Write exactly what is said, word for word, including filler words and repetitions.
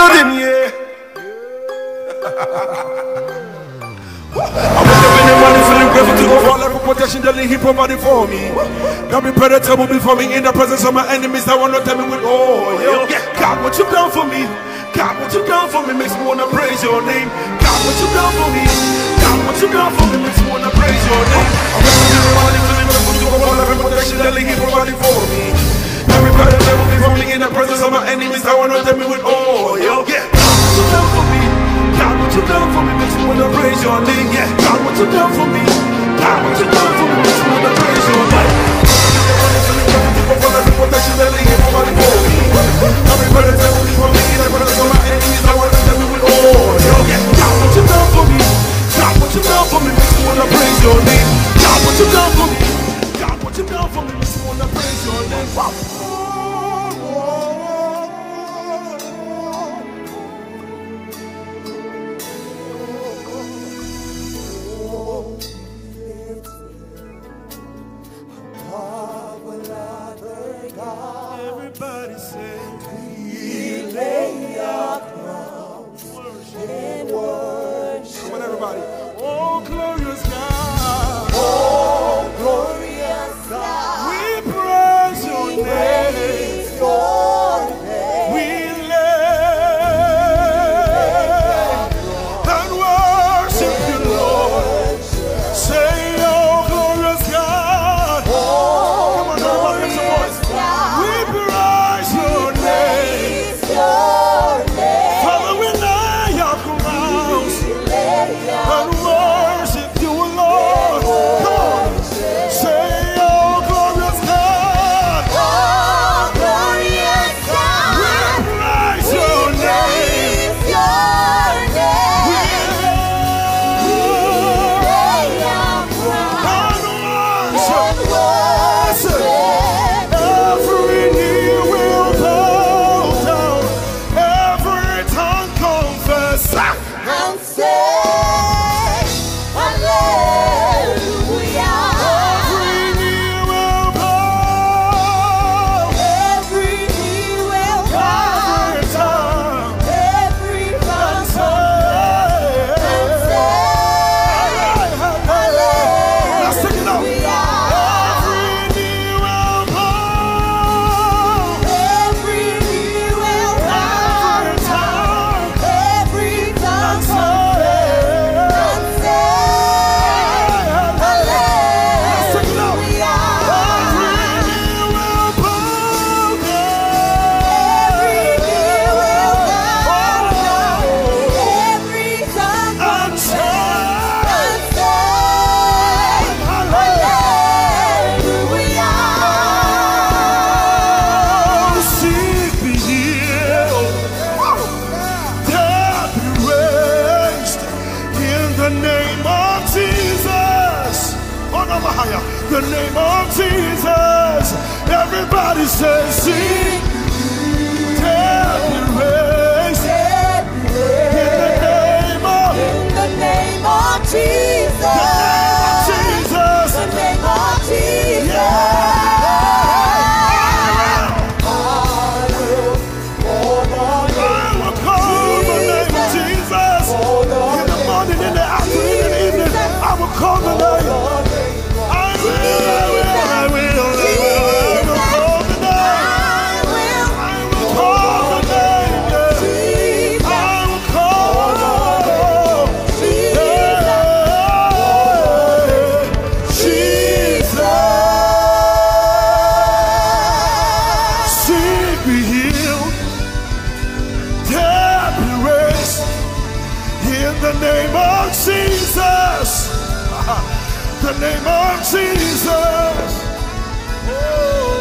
building, yeah. I wake up in the morning feeling grateful to God for all every protection that He provided for me. Got me predictable before me in the presence of my enemies that want to tell me with oh, yo. God, what you done for me? God, what you done for me makes me wanna praise your name. God, what you done for me? God, what you done for me makes me wanna praise your name. I wake up in the morning feeling grateful to God for all every protection that He provided for me. Got me predictable before me in the presence of my enemies that want to tell me with oh, yo. God, what you done for me? God, what you done for me makes me wanna praise your name. Yeah, God, what you done for me? God, what you done for me makes me wanna praise your name. Protection that He provided for me. Every better tell me for me, and every so my enemies, I wanna tell me with all. Yo, yeah, God, what you done for me? God, what you done for me makes me wanna praise your name. God, what you done for me? God, what you done for me makes me wanna praise your name. Wow. Everybody say, we lay our crowns in worship. Come on, everybody. Oh, glorious God. Oh, glorious God. We praise your we name. Praise your name. We lay and worship you, Lord. Say, oh, glorious God. Oh, come on, everybody, lift your voice. The name of Jesus, everybody says, sing, death be raised, in the name of, in the name of Jesus, the name of Jesus, yeah. I will call on the name of Jesus, in the morning, in the afternoon, in the evening, I will call the name. The name of Jesus. The name of Jesus. Oh.